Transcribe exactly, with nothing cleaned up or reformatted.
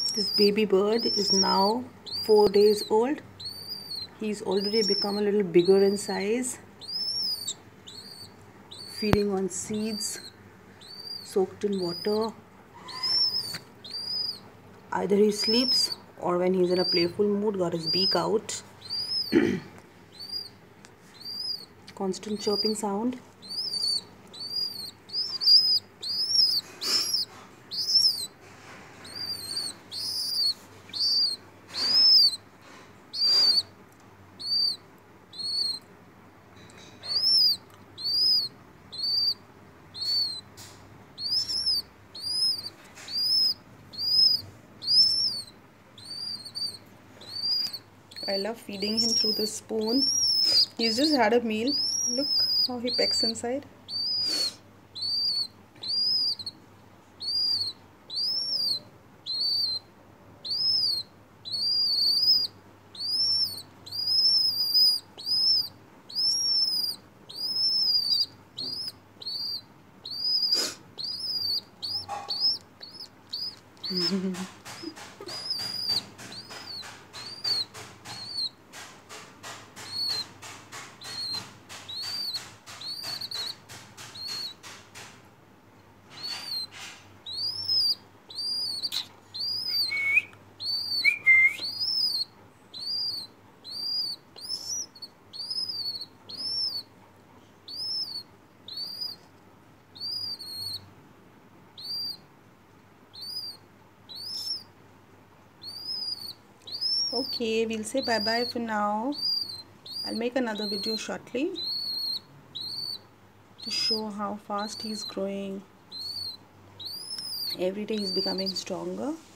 This baby bird is now four days old. He's already become a little bigger in size, feeding on seeds soaked in water. Either he sleeps or when he's in a playful mood, got his beak out. Constant chirping sound. I love feeding him through this spoon. He's just had a meal. Look how he pecks inside. Okay, we'll say bye bye for now. I'll make another video shortly to show how fast he's growing. Every day he's becoming stronger.